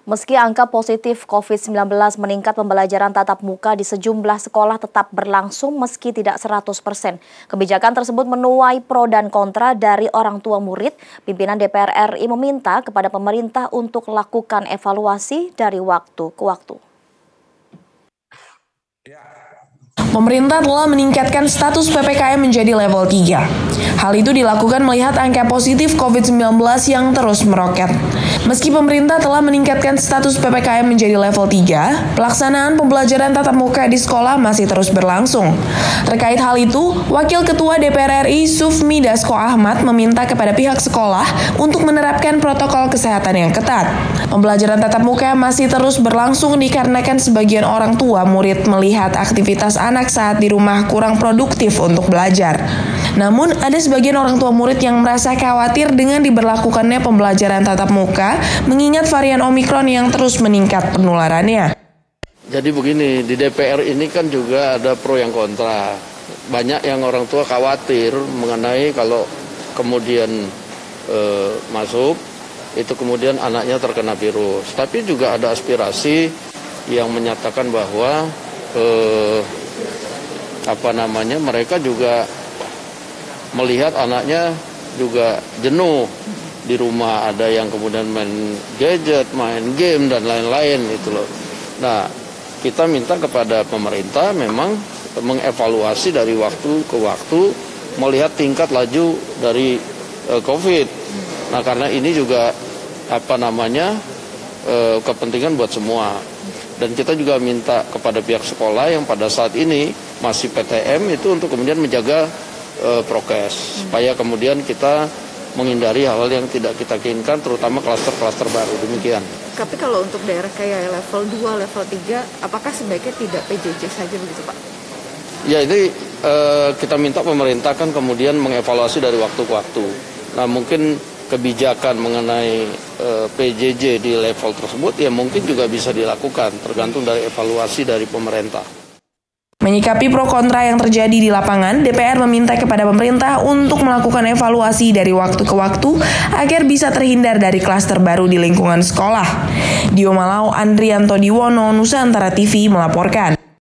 Meski angka positif COVID-19 meningkat, pembelajaran tatap muka di sejumlah sekolah tetap berlangsung meski tidak 100%. Kebijakan tersebut menuai pro dan kontra dari orang tua murid. Pimpinan DPR RI meminta kepada pemerintah untuk lakukan evaluasi dari waktu ke waktu. Pemerintah telah meningkatkan status PPKM menjadi level 3. Hal itu dilakukan melihat angka positif COVID-19 yang terus meroket. Meski pemerintah telah meningkatkan status PPKM menjadi level 3, pelaksanaan pembelajaran tatap muka di sekolah masih terus berlangsung. Terkait hal itu, Wakil Ketua DPR RI Sufmi Dasko Ahmad meminta kepada pihak sekolah untuk menerapkan protokol kesehatan yang ketat. Pembelajaran tatap muka masih terus berlangsung dikarenakan sebagian orang tua murid melihat aktivitas anak saat di rumah kurang produktif untuk belajar. Namun, ada sebagian orang tua murid yang merasa khawatir dengan diberlakukannya pembelajaran tatap muka, mengingat varian Omikron yang terus meningkat penularannya. Jadi begini, di DPR ini kan juga ada pro yang kontra. Banyak yang orang tua khawatir mengenai kalau kemudian masuk, itu kemudian anaknya terkena virus. Tapi juga ada aspirasi yang menyatakan bahwa mereka juga melihat anaknya juga jenuh di rumah, ada yang kemudian main gadget, main game dan lain-lain gitu loh. Nah, kita minta kepada pemerintah memang mengevaluasi dari waktu ke waktu melihat tingkat laju dari COVID. Nah, karena ini juga kepentingan buat semua. Dan kita juga minta kepada pihak sekolah yang pada saat ini masih PTM itu untuk kemudian menjaga prokes, supaya kemudian kita menghindari hal-hal yang tidak kita inginkan, terutama klaster-klaster baru. Demikian. Tapi kalau untuk daerah kayak level 2, level 3, apakah sebaiknya tidak PJJ saja begitu, Pak? Ya, ini kita minta pemerintah kan kemudian mengevaluasi dari waktu ke waktu. Nah, mungkin kebijakan mengenai PJJ di level tersebut ya mungkin juga bisa dilakukan, tergantung dari evaluasi dari pemerintah. Menyikapi pro kontra yang terjadi di lapangan, DPR meminta kepada pemerintah untuk melakukan evaluasi dari waktu ke waktu agar bisa terhindar dari klaster baru di lingkungan sekolah. Dio Malau, Andrianto Diwono, Nusantara TV melaporkan.